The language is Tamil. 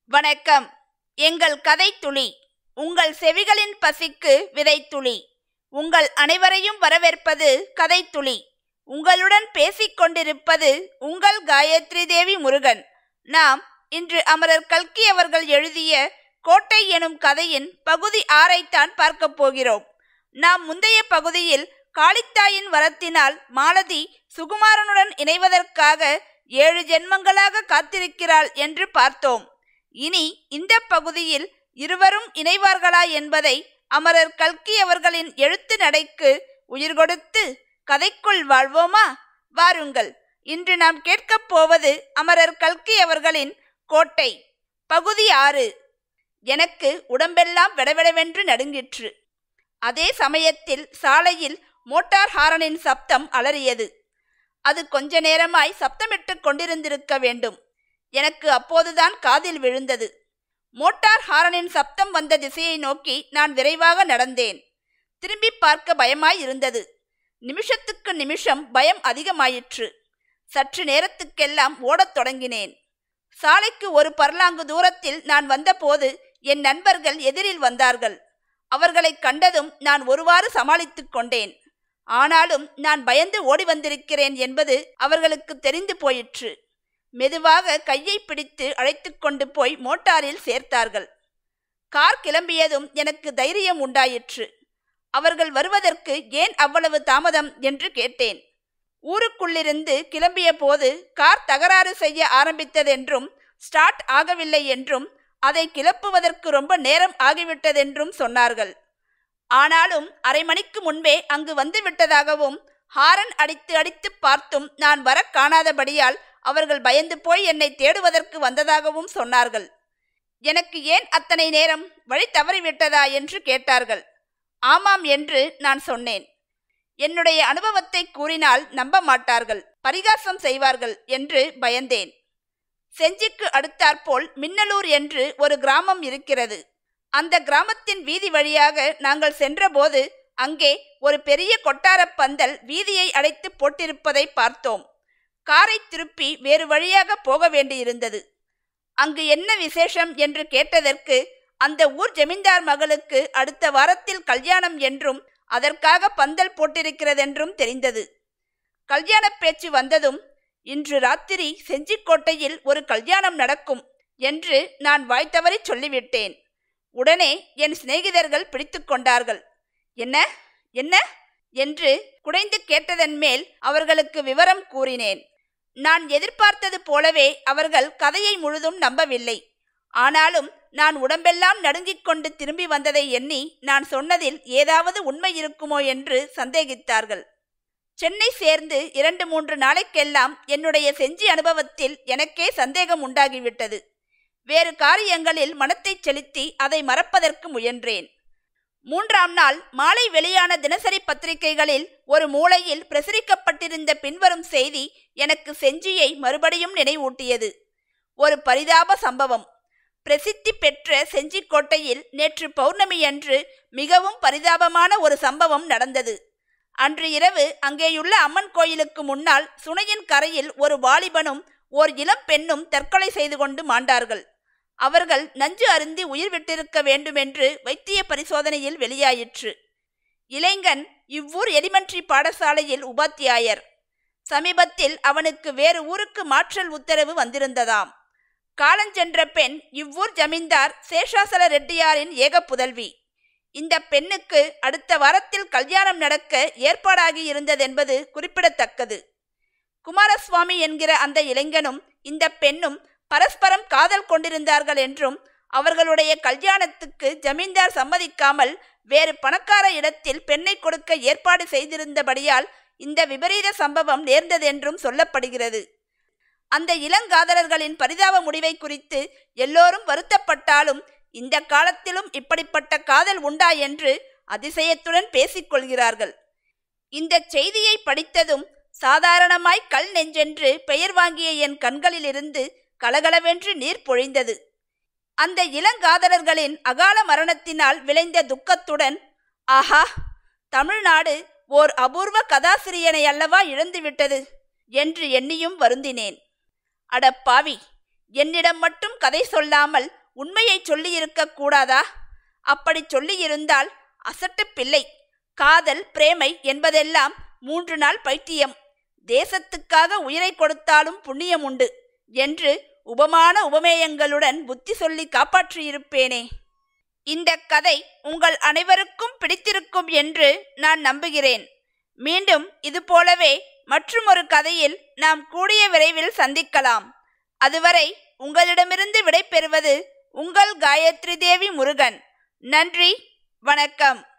வணக்கம். எங்கள் கதை துளி உங்கள் செவிகளின் பசிக்கு விதைத்துளி. உங்கள் அனைவரையும் வரவேற்பது கதை துளி. உங்களுடன் பேசிக்கொண்டிருப்பது உங்கள் காயத்ரி தேவி முருகன். நாம் இன்று அமரர் கல்கி அவர்கள் எழுதிய கோட்டை எனும் கதையின் பகுதி 6ஐத்தான் பார்க்க போகிறோம். நாம் முந்தைய பகுதியில் காளித்தாயின் வரத்தினால் மாலதி சுகுமாரனுடன் இணைவதற்காக 7 ஜென்மங்களாக காத்திருக்கிறாள் என்று பார்த்தோம். இனி இந்த பகுதியில் இருவரும் இணைவார்களா என்பதை அமரர் கல்கி அவர்களின் எழுத்து நடைக்கு உயிர் கொடுத்து கதைக்குள் வாழ்வோமா? வாருங்கள். இன்று நாம் கேட்கப் போவது அமரர் கல்கி அவர்களின் கோட்டை பகுதி 6. எனக்கு உடம்பெல்லாம் வெடவெடவென்று நடுங்கிற்று. அதே சமயத்தில் சாலையில் மோட்டார் ஹாரனின் சப்தம் அலறியது. அது கொஞ்ச நேரமாய் சப்தமிட்டு கொண்டிருந்திருக்க வேண்டும். எனக்கு அப்போதுதான் காதில் விழுந்தது. மோட்டார் ஹாரனின் சப்தம் வந்த திசையை நோக்கி நான் விரைவாக நடந்தேன். திரும்பி பார்க்க பயமாய் இருந்தது. நிமிஷத்துக்கு நிமிஷம் பயம் அதிகமாயிற்று. சற்று நேரத்துக்கெல்லாம் ஓடத் தொடங்கினேன். சாலைக்கு ஒரு பர்லாங்கு தூரத்தில் நான் வந்தபோது என் நண்பர்கள் எதிரில் வந்தார்கள். அவர்களை கண்டதும் நான் ஒருவாறு சமாளித்து கொண்டேன். ஆனாலும் நான் பயந்து ஓடி வந்திருக்கிறேன் என்பது அவர்களுக்கு தெரிந்து போயிற்று. மெதுவாக கையை பிடித்து அழைத்து கொண்டு போய் மோட்டாரில் சேர்த்தார்கள். கார் கிளம்பியதும் எனக்கு தைரியம் உண்டாயிற்று. அவர்கள் வருவதற்கு ஏன் அவ்வளவு தாமதம் என்று கேட்டேன். ஊருக்குள்ளிருந்து கிளம்பிய போது கார் தகராறு செய்ய ஆரம்பித்ததென்றும் ஸ்டார்ட் ஆகவில்லை என்றும் அதை கிளப்புவதற்கு ரொம்ப நேரம் ஆகிவிட்டதென்றும் சொன்னார்கள். ஆனாலும் அரை மணிக்கு முன்பே அங்கு வந்து விட்டதாகவும் ஹாரன் அடித்து அடித்து பார்த்தும் நான் வர காணாதபடியால் அவர்கள் பயந்து போய் என்னை தேடுவதற்கு வந்ததாகவும் சொன்னார்கள். எனக்கு ஏன் அத்தனை நேரம், வழி தவறிவிட்டதா என்று கேட்டார்கள். ஆமாம் என்று நான் சொன்னேன். என்னுடைய அனுபவத்தை கூறினால் நம்ப மாட்டார்கள், பரிகாசம் செய்வார்கள் என்று பயந்தேன். செஞ்சிக்கு அடுத்தாற்போல் மின்னலூர் என்று ஒரு கிராமம் இருக்கிறது. அந்த கிராமத்தின் வீதி வழியாக நாங்கள் சென்றபோது அங்கே ஒரு பெரிய கொட்டார பந்தல் வீதியை அடைத்து போட்டிருப்பதை பார்த்தோம். காரை திருப்பி வேறு வழியாக போக வேண்டியிருந்தது. அங்கு என்ன விசேஷம் என்று கேட்டதற்கு அந்த ஊர் ஜமீன்தார் மகளுக்கு அடுத்த வாரத்தில் கல்யாணம் என்றும் அதற்காக பந்தல் போட்டிருக்கிறதென்றும் தெரிந்தது. கல்யாண பேச்சு வந்ததும் இன்று ராத்திரி செஞ்சிக்கோட்டையில் ஒரு கல்யாணம் நடக்கும் என்று நான் வாய் தவறி சொல்லிவிட்டேன். உடனே என் சிநேகிதர்கள் பிடித்து கொண்டார்கள். என்ன என்ன என்று குடைந்து கேட்டதன் மேல் அவர்களுக்கு விவரம் கூறினேன். நான் எதிர்பார்த்தது போலவே அவர்கள் கதையை முழுதும் நம்பவில்லை. ஆனாலும் நான் உடம்பெல்லாம் நடுங்கிக் கொண்டு திரும்பி வந்ததை எண்ணி நான் சொன்னதில் ஏதாவது உண்மை இருக்குமோ என்று சந்தேகித்தார்கள். சென்னை சேர்ந்து 2-3 நாளைக்கெல்லாம் என்னுடைய செஞ்சி அனுபவத்தில் எனக்கே சந்தேகம் உண்டாகிவிட்டது. வேறு காரியங்களில் மனத்தை செலுத்தி அதை மறப்பதற்கு முயன்றேன். 3ஆம் நாள் மாலை வெளியான தினசரி பத்திரிகைகளில் ஒரு மூலையில் பிரசுரிக்கப்பட்டிருந்த பின்வரும் செய்தி எனக்கு செஞ்சியை மறுபடியும் நினைவூட்டியது. ஒரு பரிதாப சம்பவம். பிரசித்தி பெற்ற செஞ்சிக்கோட்டையில் நேற்று பௌர்ணமி அன்று மிகவும் பரிதாபமான ஒரு சம்பவம் நடந்தது. அன்று இரவு அங்கேயுள்ள அம்மன் கோயிலுக்கு முன்னால் சுனையின் கரையில் ஒரு வாலிபனும் ஓர் இளம் பெண்ணும் தற்கொலை செய்து கொண்டு மாண்டார்கள். அவர்கள் நஞ்சு அருந்தி உயிர் விட்டிருக்க வேண்டுமென்று வைத்திய பரிசோதனையில் வெளியாயிற்று. இளைஞன் இவ்வூர் எலிமெண்டரி பாடசாலையில் உபாத்தியாயர். சமீபத்தில் அவனுக்கு வேறு ஊருக்கு மாற்றல் உத்தரவு வந்திருந்ததாம். காலஞ்சென்ற பெண் இவ்வூர் ஜமீன்தார் சேஷாசல ரெட்டியாரின் ஏக புதல்வி. இந்த பெண்ணுக்கு அடுத்த வாரத்தில் கல்யாணம் நடக்க ஏற்பாடாகி இருந்ததென்பது குறிப்பிடத்தக்கது. குமாரசுவாமி என்கிற அந்த இளைஞனும் இந்த பெண்ணும் பரஸ்பரம் காதல் கொண்டிருந்தார்கள் என்றும் அவர்களுடைய கல்யாணத்துக்கு ஜமீன்தார் சம்மதிக்காமல் வேறு பணக்கார இடத்தில் பெண்ணை கொடுக்க ஏற்பாடு செய்திருந்தபடியால் இந்த விபரீத சம்பவம் நேர்ந்ததென்றும் சொல்லப்படுகிறது. அந்த இளங்காதலர்களின் பரிதாப முடிவை குறித்து எல்லோரும் வருத்தப்பட்டாலும் இந்த காலத்திலும் இப்படிப்பட்ட காதல் உண்டா என்று அதிசயத்துடன் பேசிக்கொள்கிறார்கள். இந்த செய்தியை படித்ததும் சாதாரணமாய் கல் நெஞ்சென்று பெயர் வாங்கிய என் கண்களிலிருந்து கலகலவென்று நீர் பொழிந்தது. அந்த இளங்காதலர்களின் அகால மரணத்தினால் விளைந்த துக்கத்துடன், ஆஹா, தமிழ்நாடு ஓர் அபூர்வ கதாசிரியனை அல்லவா இழந்துவிட்டது என்று எண்ணியும் வருந்தினேன். அடப்பாவி, என்னிடம் மட்டும் கதை சொல்லாமல் உண்மையை சொல்லியிருக்க கூடாதா? அப்படி சொல்லியிருந்தால் அசட்டு பிள்ளை. காதல் பிரேமை என்பதெல்லாம் 3 நாள் பைத்தியம். தேசத்துக்காக உயிரை கொடுத்தாலும் புண்ணியம் உண்டு என்று உபமான உபமேயங்களுடன் புத்தி சொல்லி காப்பாற்றியிருப்பேனே. இந்த கதை உங்கள் அனைவருக்கும் பிடித்திருக்கும் என்று நான் நம்புகிறேன். மீண்டும் இது போலவே மற்றுமொரு கதையில் நாம் கூடிய விரைவில் சந்திக்கலாம். அதுவரை உங்களிடமிருந்து விடை பெறுவது உங்கள் காயத்ரி தேவி முருகன். நன்றி, வணக்கம்.